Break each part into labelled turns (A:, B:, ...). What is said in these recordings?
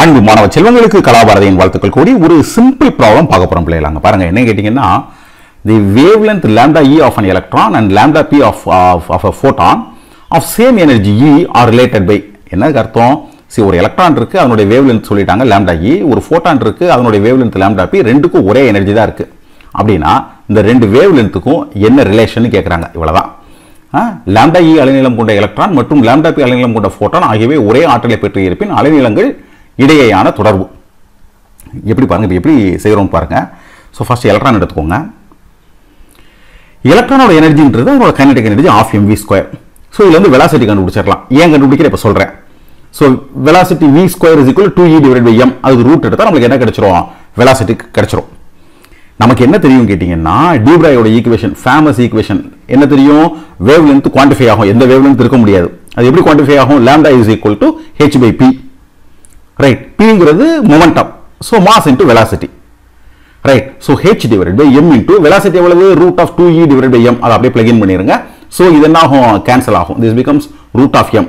A: அன்பு மாணவ செல்வங்களுக்கு கலாபாரதியின் வாழ்த்துக்கள் கூடி ஒரு சிம்பிள் ப்ராப்ளம் பார்க்க போறோம் பிள்ளைகளாங்க. பாருங்க என்ன கேட்டீங்கன்னா, the wavelength lambda e of an electron and lambda p of a photon of same energy e are related by என்ன அர்த்தம்? சரி, ஒரு எலக்ட்ரான் இருக்கு, அதனுடைய வேவ்லென்த் சொல்லிட்டாங்க lambda e, ஒரு ஃபோட்டான் இருக்கு, அதனுடைய வேவ்லென்த் lambda p, ரெண்டுக்கும் ஒரே எனர்ஜி தான் இருக்கு. அப்படின்னா இந்த ரெண்டு வேவ்லென்த்துக்கும் என்ன ரிலேஷன் கேட்குறாங்க. இவ்வளவுதான். lambda e அலைநீளம் கொண்ட எலக்ட்ரான் மற்றும் lambda p அலைநீளம் கொண்ட ஃபோட்டான் ஆகியவை ஒரே ஆற்றலை பெற்று இருப்பின் அலைநீளங்கள் இடையேயான தொடர்பு. எப்படி பாருங்க, இப்போ எப்படி செய்கிறோம் பாருங்க. ஸோ ஃபர்ஸ்ட் எலக்ட்ரான் எடுத்துக்கோங்க. எலக்ட்ரானோட எனர்ஜின்றது அதோட kinetic energy of mv square. So இதுல இருந்து வெலாசிட்டி கண்டுபிடிச்சிடலாம். ஏன் கண்டுபிடிக்கிற இப்போ சொல்றேன். So velocity v square is equal 2e divided by m. அதுக்கு ரூட் எடுத்தால் நமக்கு என்ன கிடைச்சிரும்? வெலாசிட்டி கிடைச்சிரும். நமக்கு என்ன தெரியும் கேட்டீங்கன்னா, டியூப்ராயோட ஈக்குவேஷன், ஃபேமஸ் ஈக்குவேஷன் என்ன தெரியும்? வேவ் லென்த் குவான்டிஃபை ஆகும். எந்த வேவ் லென்த் இருக்க முடியாது. அது எப்படி குவான்டிஃபை ஆகும்? lambda is equal to h by p. Right, pங்கிறது momentum. So mass into velocity. Right, so h divided by m into velocity எவ்வளவு? Root of 2e divided by m. அதை அப்படியே பிளக் இன் பண்ணிருங்க. ஸோ இது என்ன ஆகும்? Cancel ஆகும். This becomes root of m.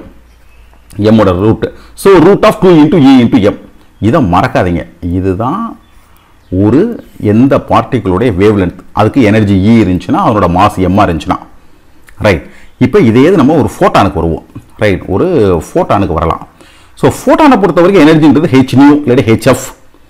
A: m ஓட root. So root of 2 into e into m. இதை மறக்காதீங்க. இதுதான் ஒரு எந்த பார்ட்டிகளுடைய வேவ் லென்த், அதுக்கு எனர்ஜி e இருந்துச்சுன்னா அதனோட மாஸ் m இருந்துச்சுன்னா. ரைட், இப்போ இதே நம்ம ஒரு ஃபோட்டானுக்கு வருவோம். ரைட், ஒரு ஃபோட்டானுக்கு வரலாம். ஸோ ஃபோட்டானை பொறுத்த வரைக்கும் எனர்ஜின்றது h நியூ இல்லாட்டி hf,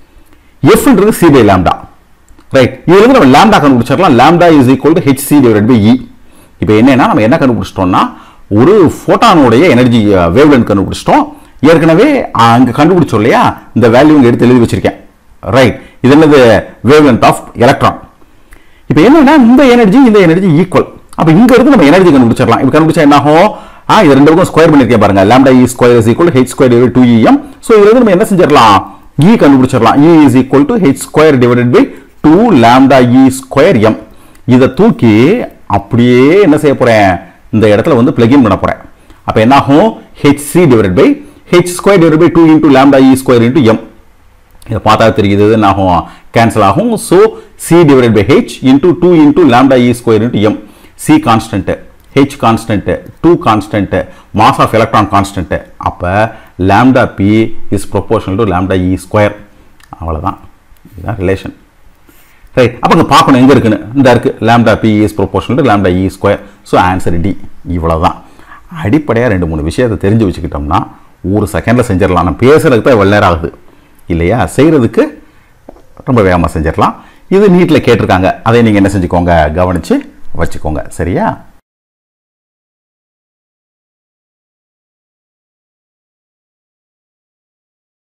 A: fன்றது c பை லாம்டா. ரைட், இதுல இருந்து நம்ம லாம்டா கண்டுபிடிச்சிடலாம். Lambda is equal to hc divided by e. இப்போ என்னன்னா நம்ம என்ன கண்டுபிடிச்சிட்டோம்னா, ஒரு ஃபோட்டானுடைய எனர்ஜி வேவ் லென்த் கண்டுபிடிச்சிட்டோம். ஏற்கனவே அங்க கண்டுபிடிச்சோம் இல்லையா, இந்த வேல்யூ இங்க எடுத்து எழுதி வச்சிருக்கேன். ரைட், இது என்னது? Wavelength of electron. இப்போ என்னன்னா இந்த எனர்ஜி ஈக்குவல். அப்போ இங்க இருந்து நம்ம எனர்ஜி கண்டுபிடிச்சிடலாம். இப்போ கண்டுபிடிச்சா என்ன ஆகும்? இது ரெண்டு பக்கம் ஸ்கொயர் பண்ணிருக்கேன் பாருங்க. lambda e square is equal to h square divided 2em. So இதுல இருந்து நம்ம என்ன செஞ்சிரலாம்? e கண்டுபிடிச்சிரலாம். e is equal to h square divided by 2 lambda e square m. இத தூக்கி அப்படியே என்ன செய்ய போறேன்? இந்த இடத்துல வந்து பிளக் இன் பண்ண போறேன். அப்ப என்ன ஆகும்? hc divided by h square divided by 2 into lambda e square into m. இத பார்த்தா தெரியுது என்ன ஆகும்? கேன்சல் ஆகும். So c divided by h into 2 into lambda e square into m. c constant, h constant, 2 constant, mass of electron constant. அப்ப lambda p is proportional to lambda e square. அவ்வளவுதான். இதுதான் relation. Right, அப்ப இங்க பார்க்கணும் எங்க இருக்குன்னு. இந்த இருக்கு, lambda p is proportional to lambda e square. So answer D. இவ்வளவுதான். அடிப்படையா 2-3 விஷயத்தை தெரிஞ்சு வச்சுக்கிட்டோம்னா ஒரு செகண்ட்ல செஞ்சிடலாம். நான் பேசுறதுக்கு தான் இவ்வளவு நேரம் ஆகுது இல்லையா, செய்யறதுக்கு ரொம்ப வேகமா செஞ்சிடலாம். இது நீட்ல கேட்டிருக்காங்க. அதை நீங்க என்ன செஞ்சுக்கோங்க? கவனிச்சு வச்சுக்கோங்க. சரியா?